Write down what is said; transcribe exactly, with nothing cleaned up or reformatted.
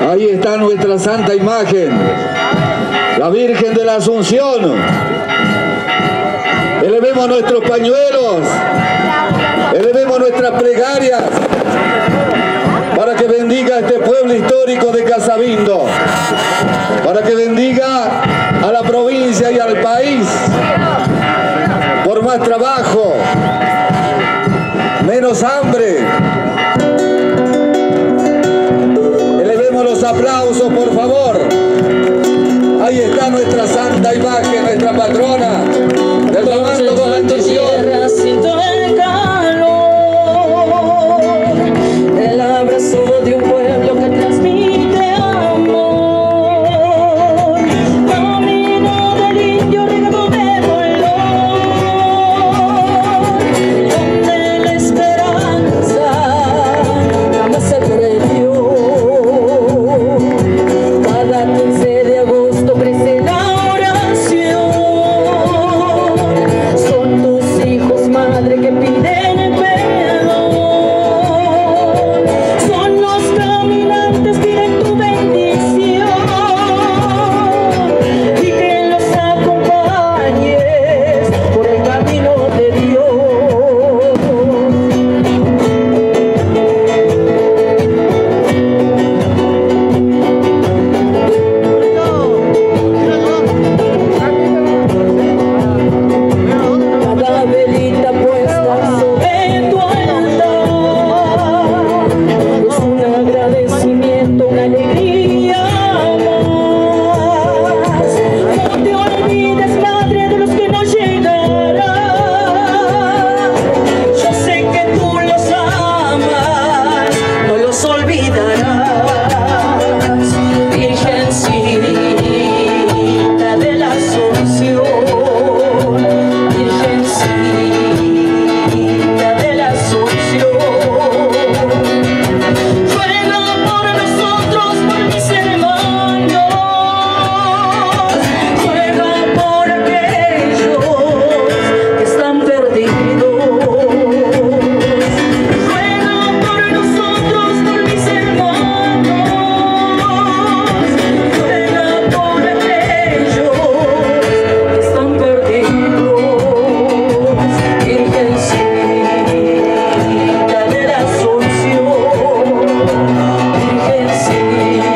Ahí está nuestra santa imagen, la Virgen de la Asunción. Elevemos nuestros pañuelos, elevemos nuestras plegarias para que bendiga este pueblo histórico de Casabindo, para que bendiga a la provincia y al país por más trabajo, menos hambre. Elevemos los aplausos, por favor. Ahí está nuestra santa imagen, nuestra patrona del Comando de la Bendición. Siento el calor, el abrazo de un pueblo que transmite amor. Camino del indio regado de dolor, donde la esperanza jamás se perdió. Cada quince de agosto crece la oración. Son tus hijos, madre, que piden perdón. Son los caminantes, piden tu bendición y que los acompañes por el camino de Dios. Cada velita puesta sobre tu altar es un agradecimiento, una alegría más. No te olvides, madre, de los que no llegarán. Yo sé que tú los amas, no los olvidarás. Virgencita de la Asunción, Virgencita de la Asunción, ruega por nosotros, por mis hermanos, ruega por aquellos que están perdidos, ruega por nosotros, por mis hermanos, ruega por aquellos que están perdidos. Virgencita de la Asunción, Virgencita